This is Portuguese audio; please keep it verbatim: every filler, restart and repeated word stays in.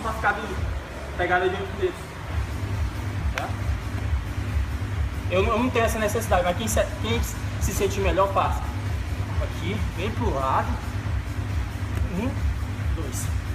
pra ficar do, pegada de outro dedo. Tá? Eu não, eu não tenho essa necessidade, mas quem se, quem se sente melhor, faça. Aqui, vem pro lado. Um, dois.